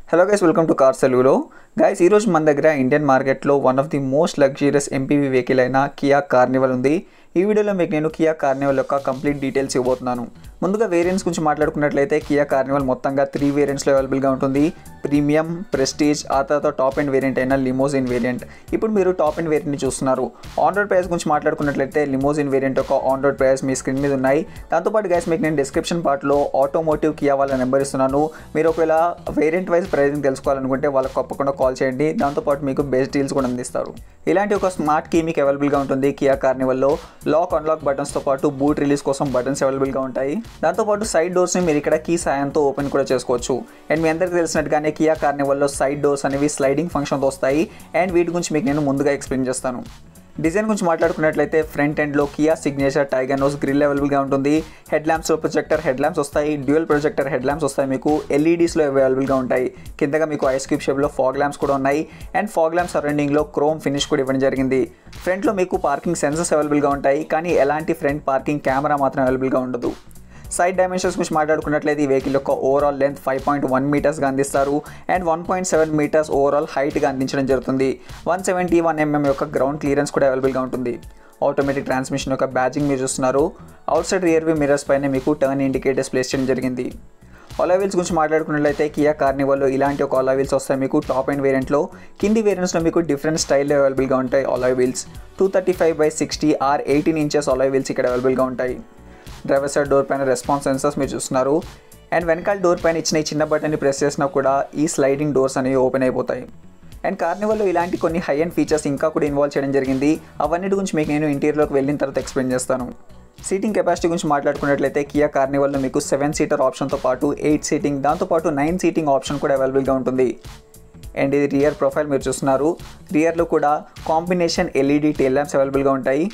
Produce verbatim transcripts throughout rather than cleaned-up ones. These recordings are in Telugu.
Hello guys, welcome to car సెలవులో. గైస్, ఈరోజు మన దగ్గర ఇండియన్ మార్కెట్లో one of the most luxurious MPV vehicle అయిన కియా కార్నివల్ ఉంది. ఈ వీడియోలో మీకు నేను కియా కార్నివల్ యొక్క కంప్లీట్ డీటెయిల్స్ ఇవ్వబోతున్నాను. ముందుగా వేరియంట్స్ గురించి మాట్లాడుకున్నట్లయితే కియా కార్నివల్ మొత్తంగా త్రీ వేరియంట్స్లో అవైలబుల్గా ఉంటుంది. ప్రీమియం, ప్రెస్టీజ్, ఆ తర్వాత టాప్ అండ్ వేరియంట్ అయిన లిమోజిన్ వేరియంట్. ఇప్పుడు మీరు టాప్ అండ్ వేరియంట్ని చూస్తున్నారు. ఆన్ రోడ్ ప్రైస్ గురించి మాట్లాడుకున్నట్లయితే లిమోజిన్ వేరియంట్ యొక్క ఆన్ రోడ్ ప్రైస్ మీ స్క్రీన్ మీద ఉన్నాయి. దాంతోపాటు గైస్ మీకు నేను డిస్క్రిప్షన్ పార్ట్లో ఆటోమోటివ్ కియా వాళ్ళ నెంబర్ ఇస్తున్నాను. మీరు ఒకవేళ వేరియంట్ వైజ్ ప్రైసింగ్ తెలుసుకోవాలనుకుంటే వాళ్ళకి తప్పకుండా కాల్ చేయండి. దాంతోపాటు మీకు బెస్ట్ డీల్స్ కూడా అందిస్తారు. ఇలాంటి ఒక స్మార్ట్ కీ మీకు అవైలబుల్గా ఉంటుంది కియా కార్నివల్లో. లాక్ అన్లాక్ బటన్స్తో పాటు బూట్ రిలీజ్ కోసం బటన్స్ అవైలబుల్గా ఉంటాయి. దాంతోపాటు సైడ్ డోర్స్ని మీరు ఇక్కడ కీ సాయంతో ఓపెన్ కూడా చేసుకోవచ్చు. అండ్ మీ అందరికీ తెలిసినట్టుగానే కియా కార్నివల్లో సైడ్ డోర్స్ అనేవి స్లైడింగ్ ఫంక్షన్తో వస్తాయి. అండ్ వీటి గురించి మీకు నేను ముందుగా ఎక్స్ప్లెయిన్ చేస్తాను. డిజైన్ గురించి మాట్లాడుకున్నట్లయితే ఫ్రంట్ ఎండ్లో Kia signature tiger nose grille అవైలబుల్గా ఉంటుంది. హెడ్ ల్యాంప్స్లో ప్రొజెక్టర్ హెడ్ ల్యాంప్స్ వస్తాయి. డ్యూయల్ ప్రొజెక్టర్ హెడ్ ల్యాంప్స్ వస్తాయి. మీకు ఎల్ఈడీస్లో అవైలబుల్గా ఉంటాయి. కిందగా మీకు ఐస్ క్యూబ్ షేప్లో ఫాగ్ ల్యాంప్స్ కూడా ఉన్నాయి. అండ్ ఫాగ్ ల్యాంప్స్ సరౌండింగ్లో క్రోమ్ ఫినిష్ కూడా ఇవ్వడం జరిగింది. ఫ్రంట్లో మీకు పార్కింగ్ సెన్సర్స్ అవైలబుల్గా ఉంటాయి. కానీ ఎలాంటి ఫ్రంట్ పార్కింగ్ కెమెరా మాత్రం అవైలబుల్గా ఉండదు. సైడ్ డైమెన్షన్స్ గురించి మాట్లాడుకున్నట్లయితే ఈ వెహికల్ యొక్క overall length five point one మీటర్స్గా అందిస్తారు. And one point seven metres overall హైట్గా అందించడం జరుగుతుంది. వన్ సెవెంటీ వన్ ఎంఎం యొక్క గ్రౌండ్ క్లియరెన్స్ కూడా అవైలబుల్గా ఉంటుంది. ఆటోమేటిక్ ట్రాన్స్మిషన్ యొక్క బ్యాజింగ్ మీరు చూస్తున్నారు. Outside rear view mirrors పైన మీకు టర్న్ ఇండికేటర్స్ ప్లేస్ చేయడం జరిగింది. అలాయ్ వీల్స్ గురించి మాట్లాడుకున్నట్లయితే కియా కార్నివల్లో ఇలాంటి ఒక అలాయ్ వీల్స్ వస్తాయి మీకు టాప్ అండ్ వేరియంట్లో. కింది వేరియంట్స్లో మీకు డిఫరెంట్ స్టైల్లో అవైలబుల్గా ఉంటాయి alloy wheels. Two thirty five by sixty R eighteen inches alloy wheels ఇక్కడ అవైలబుల్గా ఉంటాయి. డ్రైవర్ సైడ్ డోర్ పైన రెస్పాన్స్ సెన్సర్స్ మీరు చూస్తున్నారు. అండ్ వెనకాల డోర్ పైన ఇచ్చిన ఈ చిన్న బటన్ని ప్రెస్ చేసినా కూడా ఈ స్లైడింగ్ డోర్స్ అనేవి ఓపెన్ అయిపోతాయి. అండ్ కార్నివల్లో ఇలాంటి కొన్ని హై అండ్ ఫీచర్స్ ఇంకా కూడా ఇన్వాల్వ్ చేయడం జరిగింది. అవన్నిటి గురించి మీకు నేను ఇంటీరియర్లోకి వెళ్ళిన తర్వాత ఎక్స్ప్లెయిన్ చేస్తాను. సీటింగ్ కెపాసిటీ గురించి మాట్లాడుకున్నట్లయితే కియా కార్నివల్లో మీకు సెవెన్ సీటర్ ఆప్షన్తో పాటు ఎయిట్ సీటింగ్, దాంతోపాటు నైన్ సీటింగ్ ఆప్షన్ కూడా అవైలబుల్గా ఉంటుంది. అండ్ ఇది రియర్ ప్రొఫైల్ మీరు చూస్తున్నారు. రియర్లో కూడా కాంబినేషన్ ఎల్ఈడి టెయిల్ ల్యాంప్స్ అవైలబుల్గా ఉంటాయి.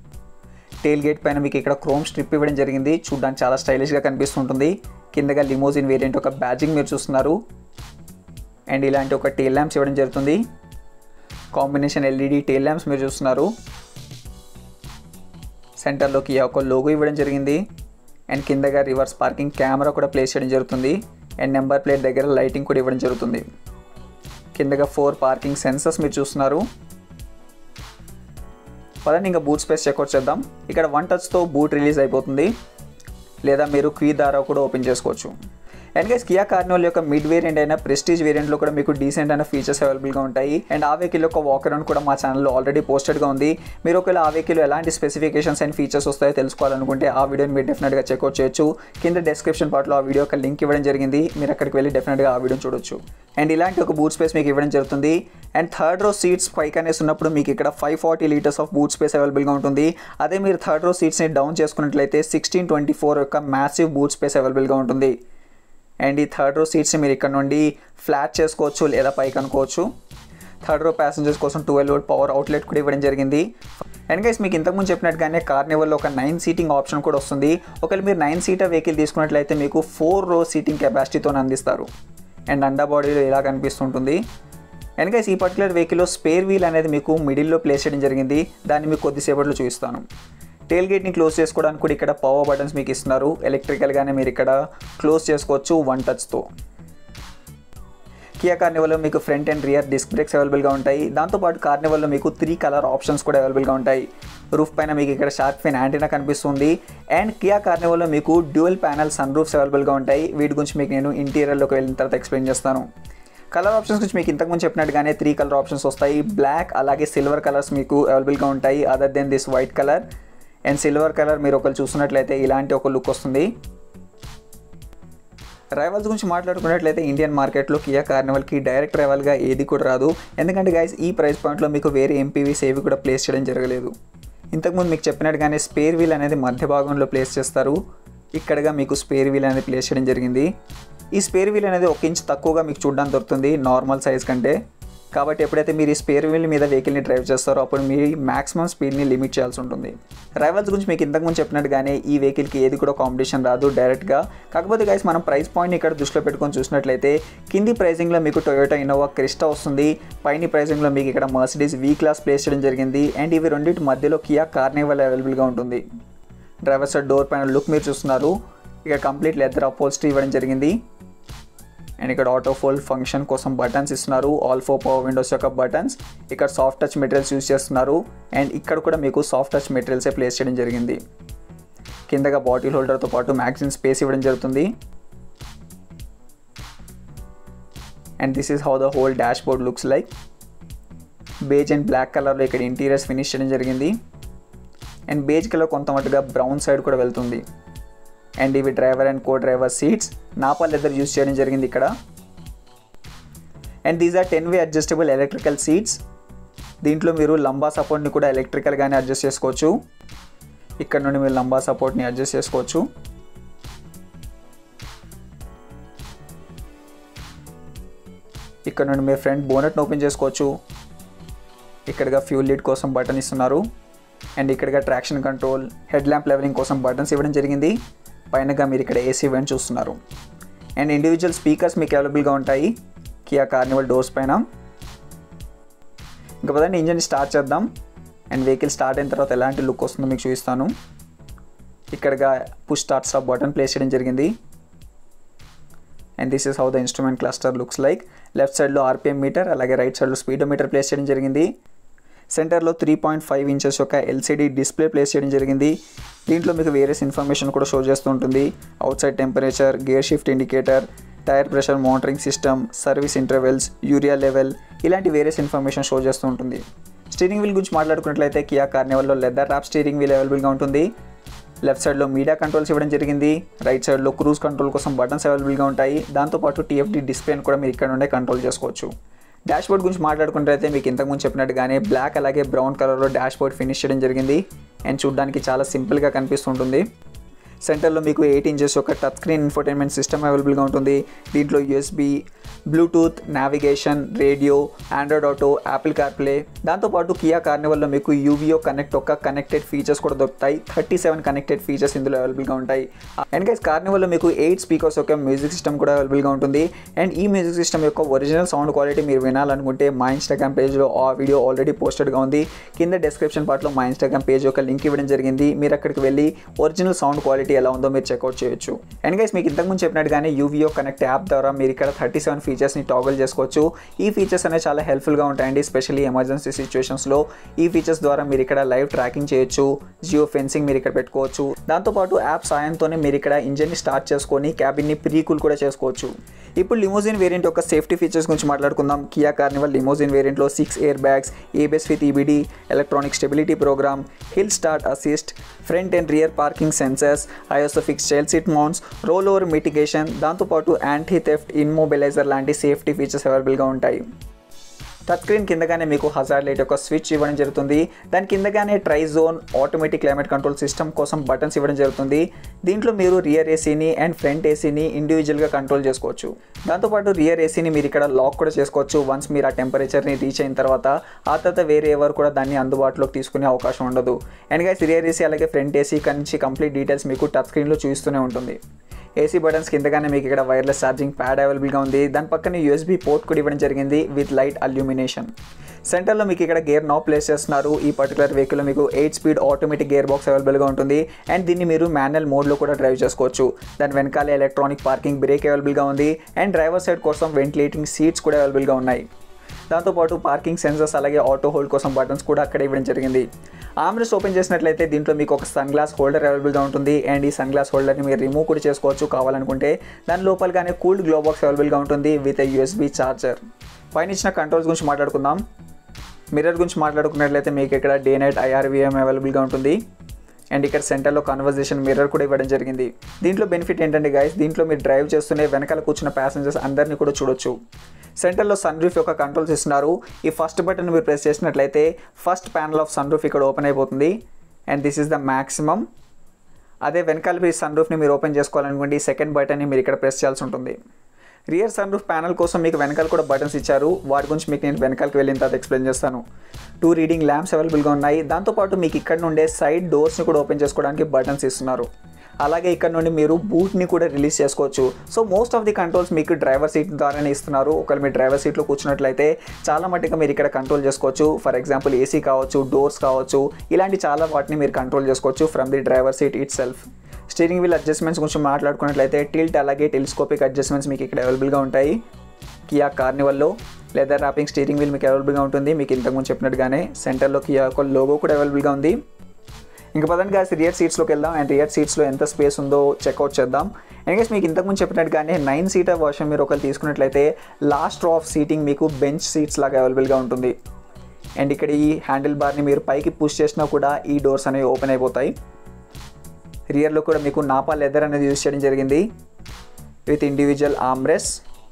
టెయిల్ గేట్ పైన మీకు ఇక్కడ క్రోమ్ స్ట్రిప్ ఇవ్వడం జరిగింది. చూడడానికి చాలా స్టైలిష్గా కనిపిస్తుంటుంది. కిందగా లిమోజిన్ వేరియంట్ ఒక బ్యాజింగ్ మీరు చూస్తున్నారు. అండ్ ఇలాంటి ఒక టెయిల్ ల్యాంప్స్ ఇవ్వడం జరుగుతుంది. కాంబినేషన్ ఎల్ఈడి టెయిల్ ల్యాంప్స్ మీరు చూస్తున్నారు. సెంటర్లోకి ఒక లోగో ఇవ్వడం జరిగింది. అండ్ కిందగా రివర్స్ పార్కింగ్ కెమెరా కూడా ప్లేస్ చేయడం జరుగుతుంది. అండ్ నెంబర్ ప్లేట్ దగ్గర లైటింగ్ కూడా ఇవ్వడం జరుగుతుంది. కిందగా ఫోర్ పార్కింగ్ సెన్సర్స్ మీరు చూస్తున్నారు. పదండి ఇంకా బూట్ స్పేస్ చెక్అవుట్ చేద్దాం. ఇక్కడ వన్ టచ్తో బూట్ రిలీజ్ అయిపోతుంది, లేదా మీరు కీ ద్వారా కూడా ఓపెన్ చేసుకోవచ్చు. అండ్ గైస్ కియా కార్నివల్ యొక్క మిడ్ వేరియంట్ అయిన ప్రెస్టీజ్ వేరియంట్లో కూడా మీకు డీసెంట్ అయిన ఫీచర్స్ అవైలబుల్గా ఉంటాయి. అండ్ ఆ వెహికల్ యొక్క వాక్ అరౌండ్ కూడా మా ఛానల్లో ఆల్రెడీ పోస్టెడ్గా ఉంది. మీరు ఒకవేళ ఆ వెహికల్ ఎలాంటి స్పెసిఫికేషన్స్ అండ్ ఫీచర్స్ వస్తాయో తెలుసుకోవాలనుకుంటే ఆ వీడియోని మీరు డెఫినెట్గా చెక్అవుట్ చేయొచ్చు. కింద డిస్క్రిప్షన్ పార్ట్లో ఆ వీడియో యొక్క లింక్ ఇవ్వడం జరిగింది. మీరు అక్కడికి వెళ్ళి డెఫినెట్గా ఆ వీడియోని చూడొచ్చు. అండ్ ఇలాంటి ఒక బూట్ స్పేస్ మీకు ఇవ్వడం జరుగుతుంది. అండ్ థర్డ్ రో సీట్స్ పైకి అనేసి ఉన్నప్పుడు మీకు ఇక్కడ five forty litres of boot space అవైలబుల్గా ఉంటుంది. అదే మీరు థర్డ్ రో సీట్స్ని డౌన్ చేసుకున్నట్లయితే సిక్స్టీన్ ట్వంటీ ఫోర్ యొక్క మ్యాసివ్ బూట్ స్పేస్ అవైలబుల్గా ఉంటుంది. అండ్ ఈ థర్డ్ రో సీట్స్ని మీరు ఇక్కడ నుండి ఫ్లాట్ చేసుకోవచ్చు లేదా పైకి అనుకోవచ్చు. థర్డ్ రో ప్యాసింజర్స్ కోసం ట్వెల్వ్ వోల్ట్ పవర్ అవుట్లెట్ కూడా ఇవ్వడం జరిగింది. అండ్ గైస్ మీకు ఇంతకుముందు చెప్పినట్టుగానే కార్నివల్లో ఒక నైన్ సీటింగ్ ఆప్షన్ కూడా వస్తుంది. ఒకవేళ మీరు నైన్ సీటర్ వెహికల్ తీసుకున్నట్లయితే మీకు ఫోర్ రో సీటింగ్ కెపాసిటీతో అందిస్తారు. అండ్ అండర్ బాడీలో ఇలా కనిపిస్తుంటుంది. అండ్ గైస్ ఈ పర్టికులర్ వెహికల్లో స్పేర్ వీల్ అనేది మీకు మిడిల్లో ప్లేస్ చేయడం జరిగింది. దాన్ని మీకు కొద్దిసేపట్లో చూపిస్తాను. టెయిల్ గేట్ని క్లోజ్ చేసుకోవడానికి కూడా ఇక్కడ పవర్ బటన్స్ మీకు ఇస్తున్నారు. ఎలక్ట్రికల్గానే మీరు ఇక్కడ క్లోజ్ చేసుకోవచ్చు వన్ టచ్తో. కియా కార్నివల్లో మీకు front and rear disc brakes అవైలబుల్గా ఉంటాయి. దాంతోపాటు కార్నివల్లో మీకు త్రీ కలర్ ఆప్షన్స్ కూడా అవైలబుల్గా ఉంటాయి. రూఫ్ పైన మీకు ఇక్కడ షార్క్ ఫిన్ యాంటీనా కనిపిస్తుంది. అండ్ కియా కార్నివల్లో మీకు డ్యూయల్ ప్యానల్ సన్ రూఫ్స్ అవైలబుల్గా ఉంటాయి. వీటి గురించి మీకు నేను ఇంటీరియర్లోకి వెళ్ళిన తర్వాత ఎక్స్ప్లెయిన్ చేస్తాను. కలర్ ఆప్షన్స్ గురించి మీకు ఇంతకుముందు చెప్పినట్టుగానే త్రీ కలర్ ఆప్షన్స్ వస్తాయి. బ్లాక్ అలాగే సిల్వర్ కలర్స్ మీకు అవైలబుల్గా ఉంటాయి. Other than this white colour and silver colour మీరు ఒకరు చూస్తున్నట్లయితే ఇలాంటి ఒక లుక్ వస్తుంది. రైవల్స్ గురించి మాట్లాడుకున్నట్లయితే ఇండియన్ మార్కెట్లో కియా కార్నివల్కి డైరెక్ట్ రైవల్గా ఏది కూడా రాదు. ఎందుకంటే గైస్ ఈ ప్రైస్ పాయింట్లో మీకు వేరే ఎంపీవీస్ ఏవి కూడా ప్లేస్ చేయడం జరగలేదు. ఇంతకుముందు మీకు చెప్పినట్టుగానే స్పేర్ వీల్ అనేది మధ్య భాగంలో ప్లేస్ చేస్తారు. ఇక్కడగా మీకు స్పేర్ వీల్ అనేది ప్లేస్ చేయడం జరిగింది. ఈ స్పేర్ వీల్ అనేది ఒక ఇంచ్ తక్కువగా మీకు చూడడానికి దొరుకుతుంది నార్మల్ సైజ్ కంటే. కాబట్టి ఎప్పుడైతే మీరు ఈ స్పేర్ వీల్ మీద వెహికల్ని డ్రైవ్ చేస్తారో అప్పుడు మీ మ్యాక్సిమం స్పీడ్ని లిమిట్ చేయాల్సి ఉంటుంది. రైవల్స్ గురించి మీకు ఇంతకుముందు చెప్పినట్టుగానే ఈ వెహికల్కి ఏది కూడా కాంపిటీషన్ రాదు డైరెక్ట్గా. కాకపోతే గైస్ మనం ప్రైస్ పాయింట్ని ఇక్కడ దృష్టిలో పెట్టుకొని చూసినట్లయితే కింది ప్రైజింగ్లో మీకు టొయోటా ఇన్నోవా క్రిస్టా వస్తుంది. పైన ప్రైజింగ్లో మీకు ఇక్కడ మర్సిడీస్ వి క్లాస్ ప్లేస్ చేయడం జరిగింది. అండ్ ఇవి రెండింటి మధ్యలో కియా కార్నివల్ అవైలబుల్గా ఉంటుంది. డ్రైవర్ సైడ్ డోర్ పైన లుక్ మీరు చూస్తున్నారు. ఇక కంప్లీట్ లెదర్ అపోల్స్ట్రీ ఇవ్వడం జరిగింది. అండ్ ఇక్కడ ఆటో ఫోల్డ్ ఫంక్షన్ కోసం బటన్స్ ఇస్తున్నారు, ఆల్ ఫోర్ పవర్ విండోస్ యొక్క బటన్స్. ఇక్కడ సాఫ్ట్ టచ్ మెటీరియల్స్ యూజ్ చేస్తున్నారు అండ్ ఇక్కడ కూడా మీకు సాఫ్ట్ టచ్ మెటీరియల్సే ప్లేస్ చేయడం జరిగింది. కిందగా బాటిల్ హోల్డర్తో పాటు మ్యాగజైన్ స్పేస్ ఇవ్వడం జరుగుతుంది. And this is how the whole dashboard looks like. Beige and black కలర్లో ఇక్కడ ఇంటీరియర్స్ ఫినిష్ చేయడం జరిగింది అండ్ బేజ్ కలర్ కొంత మట్టుగా బ్రౌన్ సైడ్ కూడా వెళ్తుంది. అండ్ ఇవి driver and co driver seats Nappa leather use చేయడం జరిగింది ఇక్కడ. And these are ten way adjustable electrical seats. దీంట్లో మీరు లంబా సపోర్ట్ని కూడా ఎలక్ట్రికల్గానే అడ్జస్ట్ చేసుకోవచ్చు. ఇక్కడ నుండి మీరు లంబా సపోర్ట్ని అడ్జస్ట్ చేసుకోవచ్చు. ఇక్కడ నుండి మీరు ఫ్రంట్ బోనెట్ని ఓపెన్ చేసుకోవచ్చు. ఇక్కడగా ఫ్యూల్ లీడ్ కోసం బటన్ ఇస్తున్నారు అండ్ ఇక్కడగా traction control, head lamp levelling కోసం బటన్స్ ఇవ్వడం జరిగింది. పైనగా మీరు ఇక్కడ ఏసీ వెంట్ చూస్తున్నారు అండ్ ఇండివిజువల్ స్పీకర్స్ మీకు అవైలబుల్గా ఉంటాయి కియా కార్నివల్ డోర్స్ పైన. ఇంకా పదండి ఇంజన్ స్టార్ట్ చేద్దాం అండ్ వెహికల్ స్టార్ట్ అయిన తర్వాత ఎలాంటి లుక్ వస్తుందో మీకు చూపిస్తాను. ఇక్కడగా push start stop button place చేయడం జరిగింది and this is how the instrument cluster looks like. Left సైడ్లో ఆర్పిఎం మీటర్, అలాగే రైట్ సైడ్లో స్పీడోమీటర్ ప్లేస్ చేయడం జరిగింది. సెంటర్లో త్రీ పాయింట్ ఫైవ్ ఇంచెస్ యొక్క ఎల్సీడీ డిస్ప్లే ప్లేస్ చేయడం జరిగింది. దీంట్లో మీకు వేరియస్ ఇన్ఫర్మేషన్ కూడా షో చేస్తూ ఉంటుంది. Outside temperature, gear shift indicator, tyre pressure monitoring system, service intervals, urea level, ఇలాంటి వేరియస్ ఇన్ఫర్మేషన్ షో చేస్తూ ఉంటుంది. స్టీరింగ్ వీల్ గురించి మాట్లాడుకున్నట్లయితే కియా కార్నివల్లో లెదర్ ర్యాప్ స్టీరింగ్ వీల్ అవైలబుల్గా ఉంటుంది. లెఫ్ట్ సైడ్లో మీడియా కంట్రోల్స్ ఇవ్వడం జరిగింది. రైట్ సైడ్లో క్రూజ్ కంట్రోల్ కోసం బటన్స్ అవైలబుల్గా ఉంటాయి. దాంతోపాటు టీఎఫ్డి డిస్ప్లేని కూడా మీరు ఇక్కడ నుండే కంట్రోల్ చేసుకోవచ్చు. డాష్ బోర్డ్ గురించి మాట్లాడుకుంటే మీకు ఇంతకుముందు చెప్పినట్టుగానే బ్లాక్ అలాగే బ్రౌన్ కలర్లో డాష్ బోర్డ్ ఫినిష్ చేయడం జరిగింది అండ్ చూడడానికి చాలా సింపుల్గా కనిపిస్తుంటుంది. సెంటర్లో మీకు ఎయిట్ ఇంచెస్ యొక్క టచ్ స్క్రీన్ ఇన్ఫోటైన్మెంట్ సిస్టమ్ అవైలబుల్గా ఉంటుంది. దీంట్లో USB, Bluetooth, navigation, radio, Android Auto, Apple CarPlay, దాంతోపాటు కియా కార్నివల్లో మీకు యూవీఓ కనెక్ట్ యొక్క కనెక్టెడ్ ఫీచర్స్ కూడా దొరుకుతాయి. థర్టీ సెవెన్ కనెక్టెడ్ ఫీచర్స్ ఇందులో అవైలబుల్గా ఉంటాయి. అండ్ గైస్ కార్నివల్లో మీకు ఎయిట్ స్పీకర్స్ యొక్క మ్యూజిక్ సిస్టమ్ కూడా అవైలబుల్గా ఉంటుంది. అండ్ ఈ మ్యూజిక్ సిస్టమ్ యొక్క ఒరిజినల్ సౌండ్ క్వాలిటీ మీరు వినాలనుకుంటే మా ఇన్స్టాగ్రామ్ పేజ్లో ఆ వీడియో ఆల్రెడీ పోస్టెడ్గా ఉంది. కింద డిస్క్రిప్షన్ పార్ట్లో మా ఇన్స్టాగ్రామ్ పేజ్ యొక్క లింక్ ఇవ్వడం జరిగింది. మీరు అక్కడికి వెళ్ళి ఒరిజినల్ సౌండ్ క్వాలిటీ ఎలా ఉందో మీరు చెక్అవుట్ చేయొచ్చు. అండ్ గైస్ మీకు ఇంతకుముందు చెప్పినట్టుగానే యూవీఓ కనెక్ట్ యాప్ ద్వారా మీరు ఇక్కడ థర్టీ సెవెన్ ఫీచర్స్ని టాగల్ చేసుకోవచ్చు. ఈ ఫీచర్స్ అనేవి చాలా హెల్ప్ఫుల్గా ఉంటాయండి, ఎస్పెషల్లీ ఎమర్జెన్సీ సిచ్యువేషన్స్లో. ఈ ఫీచర్స్ ద్వారా మీరు ఇక్కడ లైవ్ ట్రాకింగ్ చేయొచ్చు, జియో ఫెన్సింగ్ మీరు ఇక్కడ పెట్టుకోవచ్చు. దాంతోపాటు యాప్ సాయంతోనే మీరు ఇక్కడ ఇంజన్ని స్టార్ట్ చేసుకొని క్యాబిన్ని ప్రీ కూల్ కూడా చేసుకోవచ్చు. ఇప్పుడు లిమోజిన్ వేరియంట్ యొక్క సేఫ్టీ ఫీచర్స్ గురించి మాట్లాడుకుందాం. కియా కార్నివల్ లిమోజిన్ వేరియంట్లో six air bags, ABS with EBD, electronic stability programme, hill start assist, front and rear parking sensors, ISOFIX child seat mounts, roll over mitigation, దాంతోపాటు యాంటీ థెఫ్ట్ ఇన్మొబిలైజర్ లాంటి సేఫ్టీ ఫీచర్స్ అవైలబుల్గా ఉంటాయి. టచ్ స్క్రీన్ కిందగానే మీకు హజార్డ్ లైట్ యొక్క స్విచ్ ఇవ్వడం జరుగుతుంది. దాని కిందగానే tri zone automatic climate control system కోసం బటన్స్ ఇవ్వడం జరుగుతుంది. దీంట్లో మీరు రియర్ ఏసీని అండ్ ఫ్రంట్ ఏసీని ఇండివిజువల్గా కంట్రోల్ చేసుకోవచ్చు. దాంతోపాటు రియర్ ఏసీని మీరు ఇక్కడ లాక్ కూడా చేసుకోవచ్చు వన్స్ మీరు ఆ టెంపరేచర్ని రీచ్ అయిన తర్వాత. ఆ తర్వాత వేరే ఎవరు కూడా దాన్ని అందుబాటులోకి తీసుకునే అవకాశం ఉండదు. అండ్ గైస్ రియర్ ఏసీ అలాగే ఫ్రంట్ ఏసీ నుంచి కంప్లీట్ డీటెయిల్స్ మీకు టచ్ స్క్రీన్లో చూస్తూనే ఉంటుంది. ఏసీ బటన్స్ కిందగానే మీకు ఇక్కడ వైర్లెస్ ఛార్జింగ్ ప్యాడ్ అవైలబుల్గా ఉంది. దాని పక్కన యూఎస్బీ పోర్ట్ కూడా ఇవ్వడం జరిగింది విత్ లైట్ అల్యూమినేషన్. సెంటర్లో మీకు ఇక్కడ గేర్ నాబ్ ప్లేస్ చేస్తున్నారు. ఈ పర్టికులర్ వెహికల్లో మీకు eight speed automatic gearbox అవైలబుల్గా ఉంటుంది అండ్ దీన్ని మీరు మాన్యువల్ మోడ్లో కూడా డ్రైవ్ చేసుకోవచ్చు. దాని వెనకాల ఎలక్ట్రానిక్ పార్కింగ్ బ్రేక్ అవైలబుల్గా ఉంది అండ్ డ్రైవర్ సైడ్ కోసం వెంటిలేటింగ్ సీట్స్ కూడా అవైలబుల్గా ఉన్నాయి. దాంతోపాటు పార్కింగ్ సెన్సర్స్ అలాగే ఆటో హోల్డ్ కోసం బటన్స్ కూడా అక్కడ ఇవ్వడం జరిగింది. ఆమ్రెస్ట్ ఓపెన్ చేసినట్లయితే దీంట్లో మీకు ఒక సన్ గ్లాస్ హోల్డర్ అవైలబుల్గా ఉంటుంది అండ్ ఈ సన్ గ్లాస్ హోల్డర్ని మీరు రిమూవ్ కూడా చేసుకోవచ్చు కావాలనుకుంటే. దాని లోపలగానే కూల్డ్ గ్లో బాక్స్ అవైలబుల్గా ఉంటుంది విత్ యూఎస్బీ ఛార్జర్. పైన ఇచ్చిన కంట్రోల్స్ గురించి మాట్లాడుకుందాం. మిర్రర్ గురించి మాట్లాడుకున్నట్లయితే మీకు ఇక్కడ డే నైట్ ఐఆర్వీఎం అవైలబుల్గా ఉంటుంది అండ్ ఇక్కడ సెంటర్లో కన్వర్జేషన్ మిర్రర్ కూడా ఇవ్వడం జరిగింది. దీంట్లో బెనిఫిట్ ఏంటంటే గైస్, దీంట్లో మీరు డ్రైవ్ చేస్తూనే వెనకాల కూర్చున్న ప్యాసింజర్స్ అందరినీ కూడా చూడొచ్చు. సెంటర్లో సన్ రూఫ్ యొక్క కంట్రోల్స్ ఇస్తున్నారు. ఈ ఫస్ట్ బటన్ మీరు ప్రెస్ చేసినట్లయితే first panel of sunroof ఇక్కడ ఓపెన్ అయిపోతుంది and this is the maximum. అదే వెనకాల మీ సన్ రూఫ్ని మీరు ఓపెన్ చేసుకోవాలనుకోండి సెకండ్ బటన్ని మీరు ఇక్కడ ప్రెస్ చేయాల్సి ఉంటుంది. రియర్ సన్ రూఫ్ ప్యానల్ కోసం మీకు వెనకాల కూడా బటన్స్ ఇచ్చారు. వాటి గురించి మీకు నేను వెనకాలకి వెళ్ళిన తర్వాత ఎక్స్ప్లెయిన్ చేస్తాను. టూ రీడింగ్ ల్యాంప్స్ అవైలబుల్గా ఉన్నాయి. దాంతోపాటు మీకు ఇక్కడ నుండే సైడ్ డోర్స్ని కూడా ఓపెన్ చేసుకోవడానికి బటన్స్ ఇస్తున్నారు. అలాగే ఇక్కడ నుండి మీరు బూట్ని కూడా రిలీజ్ చేసుకోవచ్చు. So most of the controls మీకు డ్రైవర్ సీట్ ద్వారానే ఇస్తున్నారు. ఒకవేళ మీరు డ్రైవర్ సీట్లో కూర్చున్నట్లయితే చాలా మట్టుగా మీరు ఇక్కడ కంట్రోల్ చేసుకోవచ్చు. ఫర్ ఎగ్జాంపుల్ ఏసీ కావచ్చు, డోర్స్ కావచ్చు, ఇలాంటి చాలా వాటిని మీరు కంట్రోల్ చేసుకోవచ్చు from the driver seat itself. Steering wheel adjustments గురించి మాట్లాడుకున్నట్లయితే టిల్ట్ అలాగే టెలిస్కోపిక్ అడ్జస్ట్మెంట్స్ మీకు ఇక్కడ అవైలబుల్గా ఉంటాయి. కియా కార్నివల్లో లెదర్ ర్యాపింగ్ స్టీరింగ్ వీల్ మీకు అవైలబుల్గా ఉంటుంది. మీకు ఇంతకుముందు చెప్పినట్టుగానే సెంటర్లో కియా యొక్క లోగో కూడా అవైలబుల్గా ఉంది. ఇంకా పదండి గాయస్ రియర్ సీట్స్లోకి వెళ్దాం అండ్ రియర్ సీట్స్లో ఎంత స్పేస్ ఉందో చెక్అవుట్ చేద్దాం. ఎనీవేస్ మీకు ఇంతకుముందు చెప్పినట్టుగానే నైన్ సీటర్ వర్షన్ మీరు ఒకరు తీసుకున్నట్లయితే లాస్ట్ రో ఆఫ్ సీటింగ్ మీకు బెంచ్ సీట్స్ లాగా అవైలబుల్గా ఉంటుంది. అండ్ ఇక్కడ ఈ హ్యాండిల్ బార్ని మీరు పైకి పుష్ చేసినా కూడా ఈ డోర్స్ అనేవి ఓపెన్ అయిపోతాయి. రియర్లో కూడా మీకు నాపా లెదర్ అనేది యూజ్ చేయడం జరిగింది with individual armrest.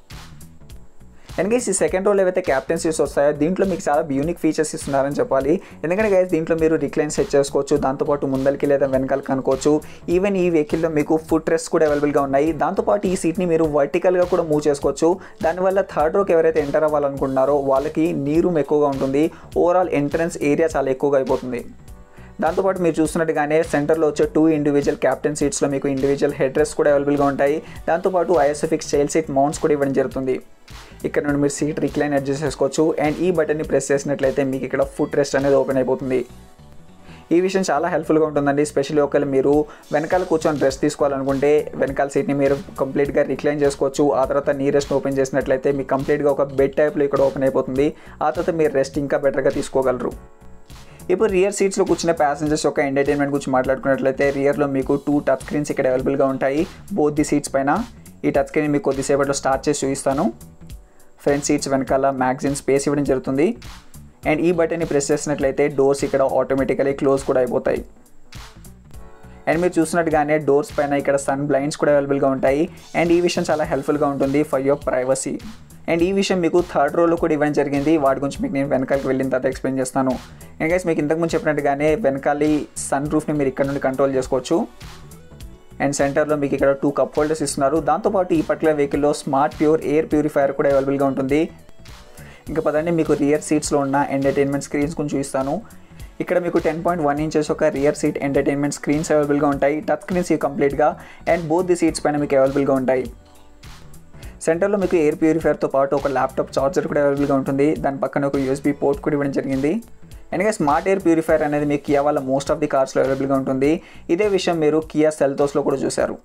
And guys ఈ సెకండ్ రోలో ఏవైతే క్యాప్టెన్ సీట్స్ వస్తాయో దీంట్లో మీకు చాలా యూనిక్ ఫీచర్స్ ఇస్తున్నారని చెప్పాలి. ఎందుకంటే గైస్ దీంట్లో మీరు రిక్లైన్ సెట్ చేసుకోవచ్చు, దాంతోపాటు ముందరికి లేదా వెనకాలకి అనుకోవచ్చు. ఈవెన్ ఈ వెహికల్లో మీకు ఫుట్ రెస్ట్ కూడా అవైలబుల్గా ఉన్నాయి. దాంతోపాటు ఈ సీట్ని మీరు వర్టికల్గా కూడా మూవ్ చేసుకోవచ్చు. దానివల్ల థర్డ్ రోకి ఎవరైతే ఎంటర్ అవ్వాలనుకుంటున్నారో వాళ్ళకి నీ రూమ్ ఎక్కువగా ఉంటుంది. ఓవరాల్ ఎంట్రన్స్ ఏరియా చాలా ఎక్కువగా అయిపోతుంది. దాంతోపాటు మీరు చూస్తున్నట్టుగానే సెంటర్లో వచ్చే టూ ఇండివిజువల్ క్యాప్టెన్ సీట్స్లో మీకు ఇండివిజువల్ హెడ్ రెస్ట్ కూడా అవైలబుల్గా ఉంటాయి. దాంతోపాటు ఐఎస్ఎఫిక్స్ చైల్డ్ సీట్ మౌంట్స్ కూడా ఇవ్వడం జరుగుతుంది. ఇక్కడ నుండి మీరు సీట్ రిక్లైన్ అడ్జస్ట్ చేసుకోవచ్చు అండ్ ఈ బటన్ని ప్రెస్ చేసినట్లయితే మీకు ఇక్కడ ఫుట్ రెస్ట్ అనేది ఓపెన్ అయిపోతుంది. ఈ విషయం చాలా హెల్ప్ఫుల్గా ఉంటుందండి. స్పెషల్లీ ఒకవేళ మీరు వెనకాల కూర్చొని రెస్ట్ తీసుకోవాలనుకుంటే వెనకాల సీట్ని మీరు కంప్లీట్గా రిక్లైన్ చేసుకోవచ్చు. ఆ తర్వాత నీ రెస్ట్ ఓపెన్ చేసినట్లయితే మీకు కంప్లీట్గా ఒక బెడ్ టైప్లో ఇక్కడ ఓపెన్ అయిపోతుంది. ఆ తర్వాత మీరు రెస్ట్ ఇంకా బెటర్గా తీసుకోగలరు. ఇప్పుడు రియర్ సీట్స్లో కూర్చున్న ప్యాసింజర్స్ యొక్క ఎంటర్టైన్మెంట్ గురించి మాట్లాడుకున్నట్లయితే రియర్లో మీకు టూ టచ్ స్క్రీన్స్ ఇక్కడ అవైలబుల్గా ఉంటాయి బోత్ ది సీట్స్ పైన. ఈ టచ్ స్క్రీన్ మీకు కొద్దిసేపట్లో స్టార్ట్ చేసి చూపిస్తాను. ఫ్రంట్ సీట్స్ వెనకాల మ్యాగ్జిన్ స్పేస్ ఇవ్వడం జరుగుతుంది అండ్ ఈ బటన్ని ప్రెస్ చేసినట్లయితే డోర్స్ ఇక్కడ ఆటోమేటికలీ క్లోజ్ కూడా అయిపోతాయి. అండ్ మీరు చూసినట్టుగానే డోర్స్ పైన ఇక్కడ సన్ బ్లైండ్స్ కూడా అవైలబుల్గా ఉంటాయి అండ్ ఈ విషయం చాలా హెల్ప్ఫుల్గా ఉంటుంది ఫర్ యువర్ ప్రైవసీ. అండ్ ఈ విషయం మీకు థర్డ్ రోలో కూడా ఇవ్వడం జరిగింది. వాటి గురించి మీకు నేను వెనకాలకి వెళ్ళిన తర్వాత ఎక్స్ప్లెయిన్ చేస్తాను. అండ్ గైస్ మీకు ఇంతకుముందు చెప్పినట్టుగానే వెనకాలి సన్ రూఫ్ని మీరు ఇక్కడ నుండి కంట్రోల్ చేసుకోవచ్చు. అండ్ సెంటర్లో మీకు ఇక్కడ టూ కప్ హోల్డర్స్ ఇస్తున్నారు. దాంతోపాటు ఈ పర్టికులర్ వెహికల్లో స్మార్ట్ ప్యూర్ ఎయిర్ ప్యూరిఫైయర్ కూడా అవైలబుల్గా ఉంటుంది. ఇంకా పదండి మీకు రియర్ సీట్స్లో ఉన్న ఎంటర్టైన్మెంట్ స్క్రీన్స్ గురించి చూపిస్తాను. ఇక్కడ మీకు టెన్ పాయింట్ వన్ ఇంచెస్ ఒక రియర్ సీట్ ఎంటర్టైన్మెంట్ స్క్రీన్స్ అవైలబుల్గా ఉంటాయి. టచ్ స్క్రీన్స్ ఇవి కంప్లీట్గా అండ్ బోత్ ది సీట్స్ పైన మీకు అవైలబుల్గా ఉంటాయి. సెంటర్లో మీకు ఎయిర్ ప్యూరిఫైయర్తో పాటు ఒక ల్యాప్టాప్ చార్జర్ కూడా అవైలబుల్గా ఉంటుంది. దాని పక్కన ఒక యూఎస్బీ పోర్ట్ కూడా ఇవ్వడం జరిగింది. ఎందుకంటే స్మార్ట్ ఎయిర్ ప్యూరిఫైయర్ అనేది మీకు కియా వాళ్ళ మోస్ట్ ఆఫ్ ది కార్స్లో అవైలబుల్గా ఉంటుంది. ఇదే విషయం మీరు కియా సెల్టోస్లో కూడా చూశారు.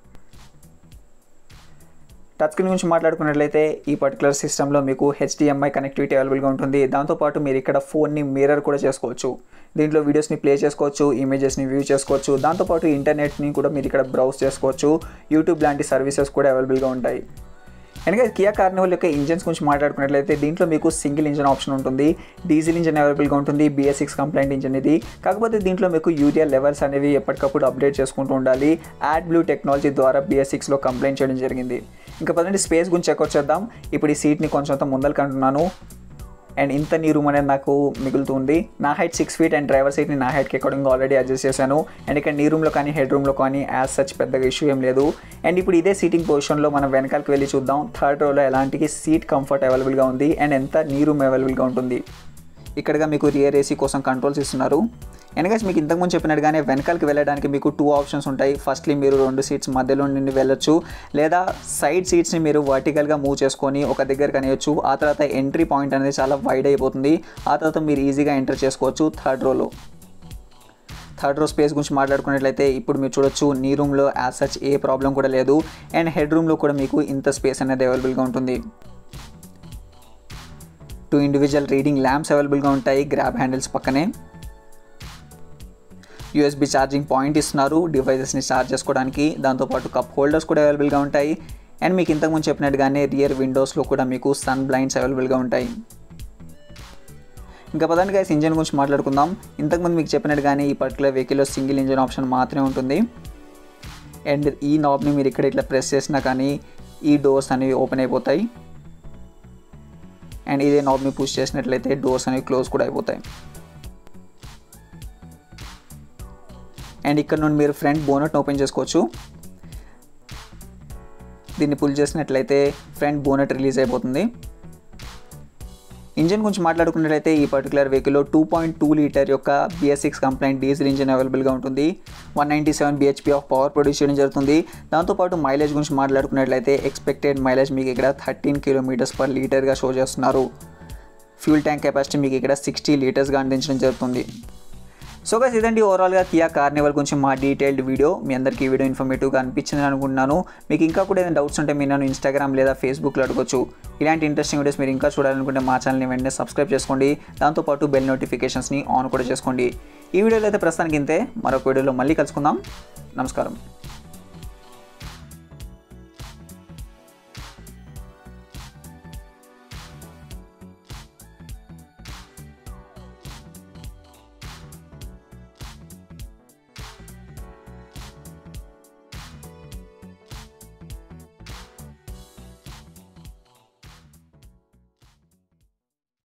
టచ్ స్క్రీన్ గురించి మాట్లాడుకున్నట్లయితే ఈ పర్టికులర్ సిస్టంలో మీకు హెచ్డిఎంఐ కనెక్టివిటీ అవైలబుల్గా ఉంటుంది. దాంతోపాటు మీరు ఇక్కడ ఫోన్ని మిర్రర్ కూడా చేసుకోవచ్చు. దీంట్లో వీడియోస్ని ప్లే చేసుకోవచ్చు, ఇమేజెస్ని వ్యూ చేసుకోవచ్చు. దాంతోపాటు ఇంటర్నెట్ని కూడా మీరు ఇక్కడ బ్రౌజ్ చేసుకోవచ్చు. యూట్యూబ్ లాంటి సర్వీసెస్ కూడా అవైలబుల్గా ఉంటాయి. ఎందుకంటే కియా కార్నివల్ యొక్క ఇంజన్స్ గురించి మాట్లాడుకున్నట్లయితే దీంట్లో మీకు సింగిల్ ఇంజన్ ఆప్షన్ ఉంటుంది. డీజిల్ ఇంజన్ అవైలబుల్గా ఉంటుంది. బిఎస్ సిక్స్ కంప్లైంట్ ఇంజన్ ఇది. కాకపోతే దీంట్లో మీకు యూడిఎల్ లెవెల్స్ అనేవి ఎప్పటికప్పుడు అప్డేట్ చేసుకుంటూ ఉండాలి. యాడ్ బ్లూ టెక్నాలజీ ద్వారా బిఎస్ సిక్స్లో కంప్లైంట్ చేయడం జరిగింది. ఇంకా పదండి స్పేస్ గురించి చెక్అవుట్ చేద్దాం. ఇప్పుడు ఈ సీట్ని కొంచెం ముందరికి అంటున్నాను అండ్ ఇంత నీ రూమ్ అనేది నాకు మిగులుతుంది. నా height six feet and driver సీట్ని నా హైట్కి అకార్డింగ్ ఆల్రెడీ అడ్జస్ట్ చేశాను. అండ్ ఇక్కడ నీ రూమ్లో కానీ హెడ్ రూమ్లో కానీ యాజ్ సచ్ పెద్దగా ఇష్యూ ఏం లేదు. అండ్ ఇప్పుడు ఇదే సీటింగ్ పొజిషన్లో మనం వెనకాలకి వెళ్ళి చూద్దాం థర్డ్ రోలో ఎలాంటి సీట్ కంఫర్ట్ అవైలబుల్గా ఉంది అండ్ ఎంత నీ రూమ్ అవైలబుల్గా ఉంటుంది. ఇక్కడగా మీకు రియర్ ఏసీ కోసం కంట్రోల్స్ ఇస్తున్నారు. ఎందుకంటే మీకు ఇంతకుముందు చెప్పినట్టుగానే వెనకాలకి వెళ్ళడానికి మీకు టూ ఆప్షన్స్ ఉంటాయి. ఫస్ట్లీ మీరు రెండు సీట్స్ మధ్యలో నుండి వెళ్ళొచ్చు, లేదా సైడ్ సీట్స్ని మీరు వర్టికల్గా మూవ్ చేసుకొని ఒక దగ్గర కనేయచ్చు. ఆ తర్వాత ఎంట్రీ పాయింట్ అనేది చాలా వైడ్ అయిపోతుంది. ఆ తర్వాత మీరు ఈజీగా ఎంటర్ చేసుకోవచ్చు థర్డ్ రోలో. థర్డ్ రో స్పేస్ గురించి మాట్లాడుకున్నట్లయితే ఇప్పుడు మీరు చూడొచ్చు నీ రూమ్లో యాజ్ సచ్ ఏ ప్రాబ్లం కూడా లేదు అండ్ హెడ్ రూమ్లో కూడా మీకు ఇంత స్పేస్ అనేది అవైలబుల్గా ఉంటుంది. టూ ఇండివిజువల్ రీడింగ్ ల్యాంప్స్ అవైలబుల్గా ఉంటాయి గ్రాబ్ హ్యాండిల్స్ పక్కనే. యూఎస్బీ ఛార్జింగ్ పాయింట్ ఇస్తున్నారు డివైజెస్ని ఛార్జ్ చేసుకోవడానికి. దాంతోపాటు కప్ హోల్డర్స్ కూడా అవైలబుల్గా ఉంటాయి. అండ్ మీకు ఇంతకుముందు చెప్పినట్టుగానే రియర్ విండోస్లో కూడా మీకు సన్ బ్లైండ్స్ అవైలబుల్గా ఉంటాయి. ఇంకా పదండి గైస్ ఇంజన్ గురించి మాట్లాడుకుందాం. ఇంతకుముందు మీకు చెప్పినట్టుగానే ఈ పర్టికులర్ వెహికల్లో సింగిల్ ఇంజన్ ఆప్షన్ మాత్రమే ఉంటుంది. అండ్ ఈ నాబ్ని మీరు ఇక్కడ ఇట్లా ప్రెస్ చేసినా కానీ ఈ డోర్స్ అనేవి ఓపెన్ అయిపోతాయి. అండ్ ఇదే నాబ్ని పుష్ చేసినట్లయితే డోర్స్ అనేవి క్లోజ్ కూడా అయిపోతాయి. అండ్ ఇక్కడ నుండి మీరు ఫ్రంట్ బోనెట్ని ఓపెన్ చేసుకోవచ్చు. దీన్ని పుల్ చేసినట్లయితే ఫ్రంట్ బోనెట్ రిలీజ్ అయిపోతుంది. ఇంజన్ గురించి మాట్లాడుకున్నట్లయితే ఈ పర్టికులర్ వెహికల్లో టూ పాయింట్ టూ లీటర్ యొక్క BS six compliant diesel engine అవైలబుల్గా ఉంటుంది. One ninety seven BHP of power produce చేయడం జరుగుతుంది. దాంతోపాటు మైలేజ్ గురించి మాట్లాడుకున్నట్లయితే ఎక్స్పెక్టెడ్ మైలేజ్ మీకు ఇక్కడ థర్టీన్ కిలోమీటర్స్ పర్ లీటర్గా షో చేస్తున్నారు. ఫ్యూల్ ట్యాంక్ కెపాసిటీ మీకు ఇక్కడ సిక్స్టీ లీటర్స్గా అందించడం జరుగుతుంది. సో గైస్ ఇదండి ఓవరాల్గా కియా కార్నివల్ గురించి మా డీటెయిల్డ్ వీడియో. మీ అందరికీ ఈ వీడియో ఇన్ఫర్మేటివ్గా అనిపించింది అనుకుంటున్నాను. మీకు ఇంకా కూడా ఏదైనా డౌట్స్ ఉంటే మీరు నన్ను ఇన్స్టాగ్రామ్ లేదా ఫేస్బుక్లో అడగొచ్చు. ఇలాంటి ఇంట్రెస్టింగ్ వీడియోస్ మీరు ఇంకా చూడాలనుకుంటే మా ఛానల్ని వెంటనే సబ్స్క్రైబ్ చేసుకోండి. దాంతోపాటు బెల్ నోటిఫికేషన్స్ని ఆన్ కూడా చేసుకోండి. ఈ వీడియోలో అయితే ప్రస్తుతానికి ఇంతే. మరొక వీడియోలో మళ్ళీ కలుసుకుందాం. నమస్కారం.